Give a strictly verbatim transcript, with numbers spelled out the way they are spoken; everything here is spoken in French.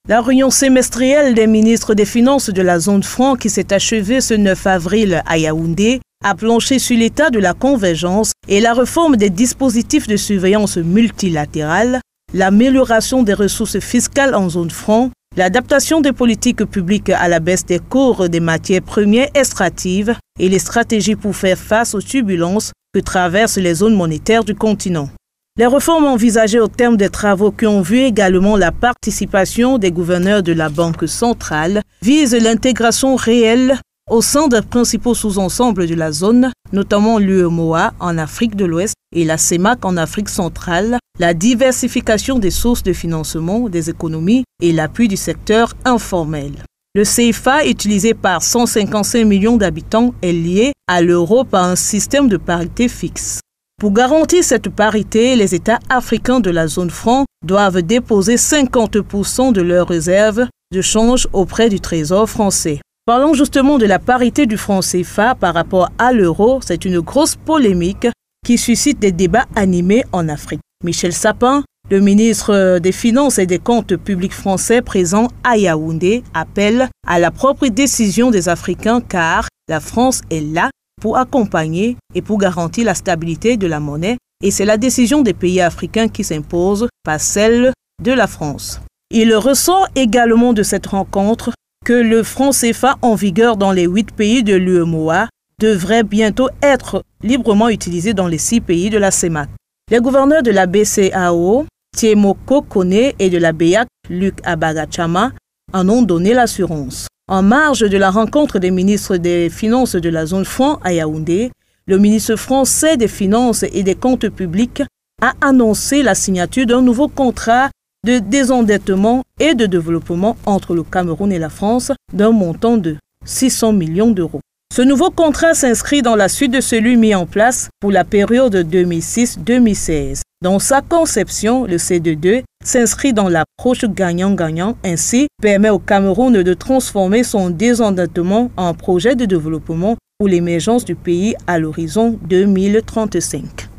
La réunion semestrielle des ministres des Finances de la zone franc qui s'est achevée ce neuf avril à Yaoundé a planché sur l'état de la convergence et la réforme des dispositifs de surveillance multilatérale, l'amélioration des ressources fiscales en zone franc, l'adaptation des politiques publiques à la baisse des cours des matières premières extractives et les stratégies pour faire face aux turbulences que traversent les zones monétaires du continent. Les réformes envisagées au terme des travaux qui ont vu également la participation des gouverneurs de la Banque centrale visent l'intégration réelle au sein des principaux sous-ensembles de la zone, notamment l'U E M O A en Afrique de l'Ouest et la CEMAC en Afrique centrale, la diversification des sources de financement des économies et l'appui du secteur informel. Le C F A, utilisé par cent cinquante-cinq millions d'habitants, est lié à l'euro par un système de parité fixe. Pour garantir cette parité, les États africains de la zone franc doivent déposer cinquante pour cent de leurs réserves de change auprès du Trésor français. Parlons justement de la parité du franc C F A par rapport à l'euro. C'est une grosse polémique qui suscite des débats animés en Afrique. Michel Sapin, le ministre des Finances et des Comptes publics français présent à Yaoundé, appelle à la propre décision des Africains car la France est là pour accompagner et pour garantir la stabilité de la monnaie, et c'est la décision des pays africains qui s'impose, pas celle de la France. Il ressort également de cette rencontre que le franc C F A en vigueur dans les huit pays de l'U E M O A devrait bientôt être librement utilisé dans les six pays de la CEMAC. Les gouverneurs de la B C A O, Tiemoko Kone, et de la B E A C, Luc Abagachama, en ont donné l'assurance. En marge de la rencontre des ministres des Finances de la zone franc à Yaoundé, le ministre français des Finances et des Comptes publics a annoncé la signature d'un nouveau contrat de désendettement et de développement entre le Cameroun et la France d'un montant de six cents millions d'euros. Ce nouveau contrat s'inscrit dans la suite de celui mis en place pour la période deux mille six deux mille seize. Dans sa conception, le C D deux s'inscrit dans l'approche gagnant-gagnant, ainsi permet au Cameroun de transformer son désendettement en projet de développement pour l'émergence du pays à l'horizon deux mille trente-cinq.